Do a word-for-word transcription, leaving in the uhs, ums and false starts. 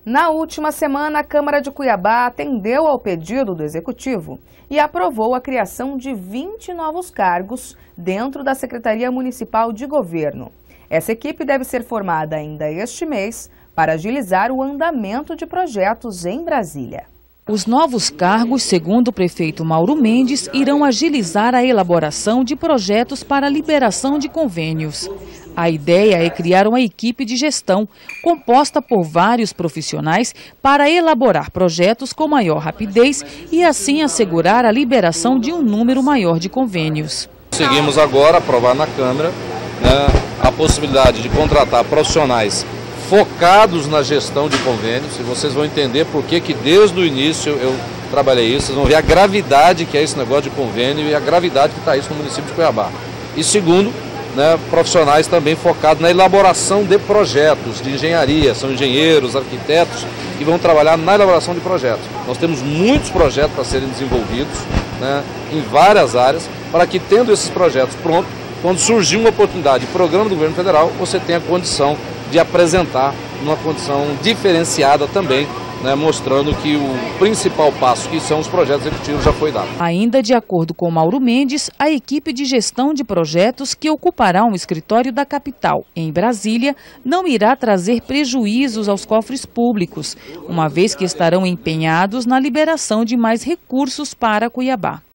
Na última semana, a Câmara de Cuiabá atendeu ao pedido do Executivo e aprovou a criação de vinte novos cargos dentro da Secretaria Municipal de Governo. Essa equipe deve ser formada ainda este mês para agilizar o andamento de projetos em Brasília. Os novos cargos, segundo o prefeito Mauro Mendes, irão agilizar a elaboração de projetos para liberação de convênios. A ideia é criar uma equipe de gestão composta por vários profissionais para elaborar projetos com maior rapidez e assim assegurar a liberação de um número maior de convênios. Conseguimos agora aprovar na Câmara, né, a possibilidade de contratar profissionais focados na gestão de convênios, e vocês vão entender por que que desde o início eu trabalhei isso, vocês vão ver a gravidade que é esse negócio de convênio e a gravidade que está isso no município de Cuiabá. E segundo, né, profissionais também focados na elaboração de projetos de engenharia, são engenheiros, arquitetos que vão trabalhar na elaboração de projetos. Nós temos muitos projetos para serem desenvolvidos, né, em várias áreas, para que tendo esses projetos prontos, quando surgir uma oportunidade, programa do governo federal, você tenha condição de apresentar uma condição diferenciada também, né, mostrando que o principal passo, que são os projetos executivos, já foi dado. Ainda de acordo com Mauro Mendes, a equipe de gestão de projetos que ocupará um escritório da capital, em Brasília, não irá trazer prejuízos aos cofres públicos, uma vez que estarão empenhados na liberação de mais recursos para Cuiabá.